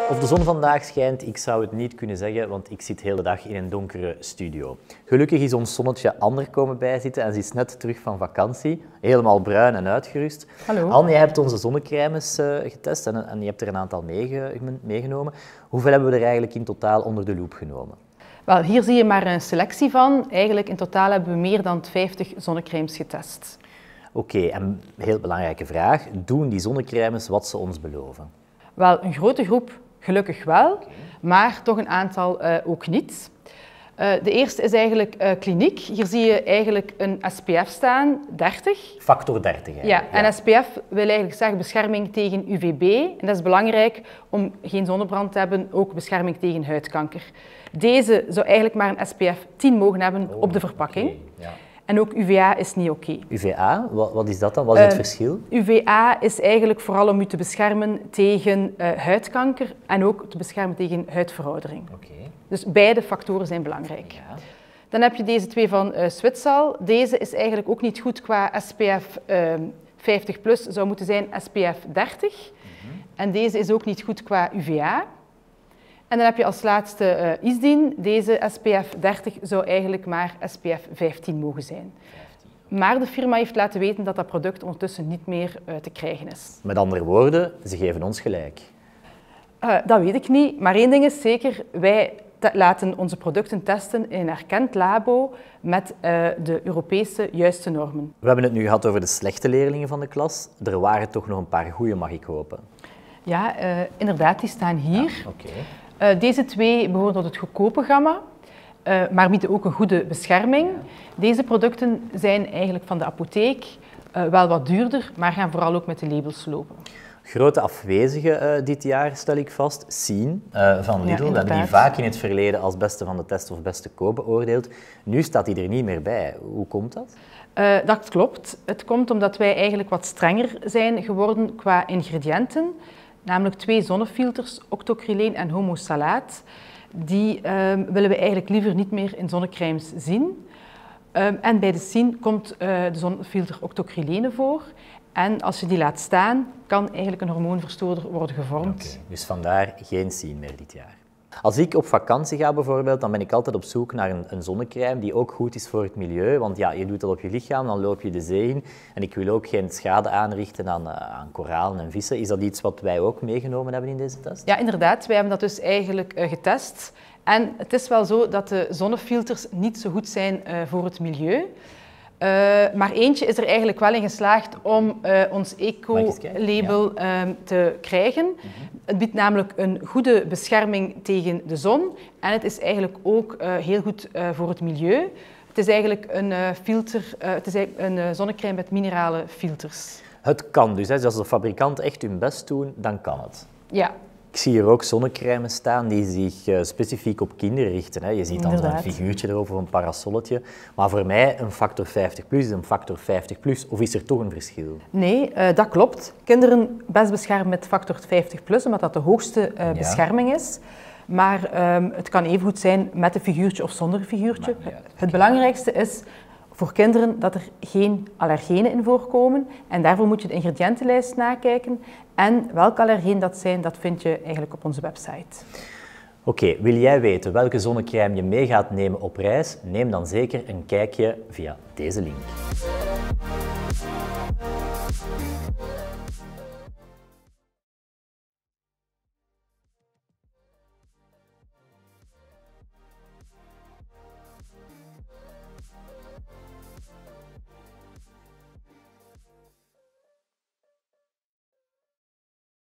Of de zon vandaag schijnt, ik zou het niet kunnen zeggen, want ik zit de hele dag in een donkere studio. Gelukkig is ons zonnetje Ander komen bijzitten en ze is net terug van vakantie, helemaal bruin en uitgerust. Hallo. Anne, jij hebt onze zonnecrèmes getest en je hebt er een aantal meegenomen. Hoeveel hebben we er eigenlijk in totaal onder de loep genomen? Wel, hier zie je maar een selectie van. Eigenlijk in totaal hebben we meer dan 50 zonnecrèmes getest. Oké, en een heel belangrijke vraag. Doen die zonnecrèmes wat ze ons beloven? Wel, een grote groep gelukkig wel, maar toch een aantal ook niet. De eerste is eigenlijk kliniek. Hier zie je eigenlijk een SPF staan, 30. Factor 30 eigenlijk. Ja, en SPF wil eigenlijk zeggen bescherming tegen UVB. En dat is belangrijk om geen zonnebrand te hebben, ook bescherming tegen huidkanker. Deze zou eigenlijk maar een SPF 10 mogen hebben op de verpakking. Okay, ja. En ook UVA is niet oké. UVA, wat is dat dan? Wat is het verschil? UVA is eigenlijk vooral om u te beschermen tegen huidkanker en ook te beschermen tegen huidveroudering. Okay. Dus beide factoren zijn belangrijk. Ja. Dan heb je deze twee van Switsal. Deze is eigenlijk ook niet goed qua SPF 50+, zou moeten zijn SPF 30. En deze is ook niet goed qua UVA. En dan heb je als laatste Isdin. Deze SPF 30 zou eigenlijk maar SPF 15 mogen zijn. Maar de firma heeft laten weten dat dat product ondertussen niet meer te krijgen is. Met andere woorden, ze geven ons gelijk. Dat weet ik niet, maar één ding is zeker, wij laten onze producten testen in een erkend labo met de Europese juiste normen. We hebben het nu gehad over de slechte leerlingen van de klas. Er waren toch nog een paar goede, mag ik hopen. Ja, inderdaad, die staan hier. Ja, okay. Deze twee behoren tot het goedkope gamma, maar bieden ook een goede bescherming. Deze producten zijn eigenlijk van de apotheek, wel wat duurder, maar gaan vooral ook met de labels lopen. Grote afwezige dit jaar, stel ik vast, Sien van Lidl. Ja, we hebben die vaak in het verleden als beste van de test of beste koop beoordeeld. Nu staat hij er niet meer bij. Hoe komt dat? Dat klopt. Het komt omdat wij eigenlijk wat strenger zijn geworden qua ingrediënten. Namelijk 2 zonnefilters, octocryleen en homosalaat. Die willen we eigenlijk liever niet meer in zonnecrèmes zien. En bij de Sien komt de zonnefilter octocrylene voor. En als je die laat staan, kan eigenlijk een hormoonverstoorder worden gevormd. Okay, dus vandaar geen Sien meer dit jaar. Als ik op vakantie ga bijvoorbeeld, dan ben ik altijd op zoek naar een zonnecrème die ook goed is voor het milieu. Want ja, je doet dat op je lichaam, dan loop je de zee in. En ik wil ook geen schade aanrichten aan koralen en vissen. Is dat iets wat wij ook meegenomen hebben in deze test? Ja, inderdaad. Wij hebben dat dus eigenlijk getest. En het is wel zo dat de zonnefilters niet zo goed zijn voor het milieu. Maar eentje is er eigenlijk wel in geslaagd om ons eco-label te krijgen. Het biedt namelijk een goede bescherming tegen de zon en het is eigenlijk ook heel goed voor het milieu. Het is eigenlijk een zonnecrème met minerale filters. Het kan dus, hè. Als de fabrikanten echt hun best doen, dan kan het. Ja. Ik zie hier ook zonnecrèmes staan die zich specifiek op kinderen richten. Hè. Je ziet dan zo'n figuurtje erover, een parasolletje. Maar voor mij een factor 50+ is een factor 50+. Of is er toch een verschil? Nee, dat klopt. Kinderen best beschermen met factor 50+, omdat dat de hoogste bescherming is. Maar het kan even goed zijn met een figuurtje of zonder een figuurtje. Het belangrijkste is voor kinderen dat er geen allergenen in voorkomen. En daarvoor moet je de ingrediëntenlijst nakijken. En welke allergenen dat zijn, dat vind je eigenlijk op onze website. Oké, wil jij weten welke zonnecrème je mee gaat nemen op reis? Neem dan zeker een kijkje via deze link.